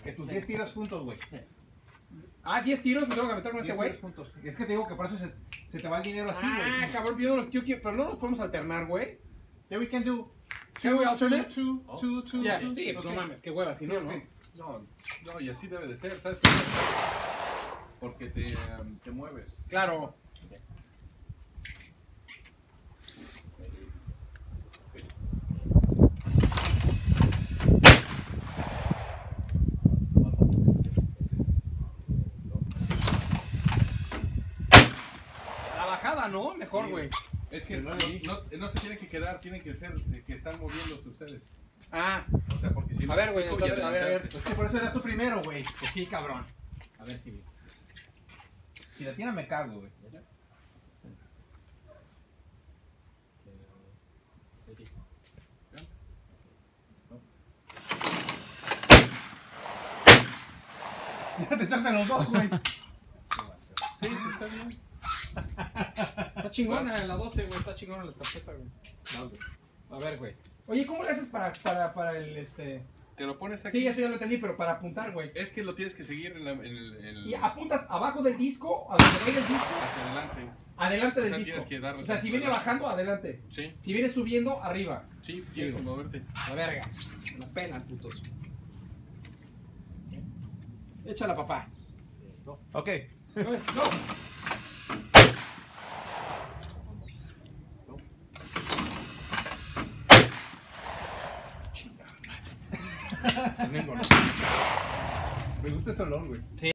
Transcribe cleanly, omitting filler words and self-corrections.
Que tus 10 tiros juntos, güey. Ah, 10 tiros me tengo que meter con este 10 güey. tiros juntos. Es que te digo que por eso se te va el dinero así, güey. Ah, cabrón, yo quiero, pero no nos podemos alternar, güey. Yeah, we can do. Can we alternate? Two. Yeah, sí, pues no mames, qué hueva, si no, no. No, y así debe de ser, ¿sabes por qué? Porque te mueves. Claro. La bajada, ¿no? Mejor, güey. Es que no se tienen que quedar, tienen que ser que están moviéndose ustedes. Ah, O sea, porque si no. a ver, güey, explico, entonces, a ver. Es que por eso eras tú primero, güey. Pues sí, cabrón. A ver si. Si la tiene me cago, güey. Ya te echaste los dos, güey. Sí, pues está bien. Está chingona la 12, güey. Está chingona la escopeta, güey. A ver, güey. Oye, ¿cómo le haces para el Te lo pones aquí. Sí, eso ya lo entendí, pero para apuntar, güey. Es que lo tienes que seguir en el Y apuntas abajo del disco, a donde vaya el disco, hacia adelante. adelante O del sea, disco. tienes que darle O sea, si viene relación. bajando, adelante. Sí, Si viene subiendo, arriba. sí, tienes que moverte. La verga. La pena, putos. Échala, papá. Ok. No. Me gusta ese olor, güey. Sí.